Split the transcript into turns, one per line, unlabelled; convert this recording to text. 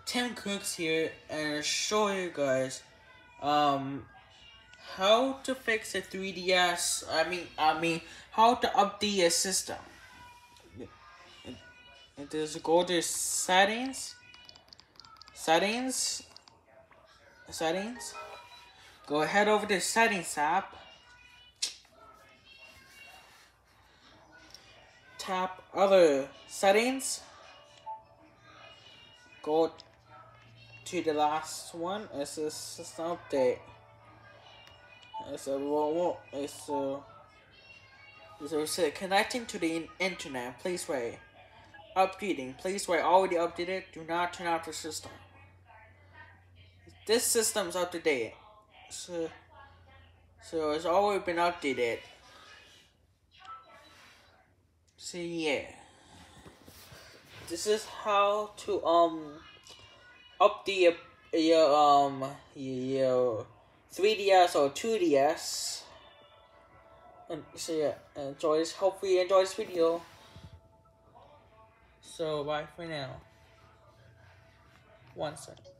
Tim Cooks here and show you guys how to fix a 3DS. I mean how to update a system. Just go to settings. Go head over to settings app. Tap other settings. Go to the last one. It's a system update. It's connecting to the internet. Please wait. Updating. Please wait. Already updated. Do not turn off the system. This system's up to date. So it's already been updated. So yeah. This is how to update your 3DS or 2DS. And so yeah, enjoy this. Hopefully you enjoy this video. So bye for now. 1 second.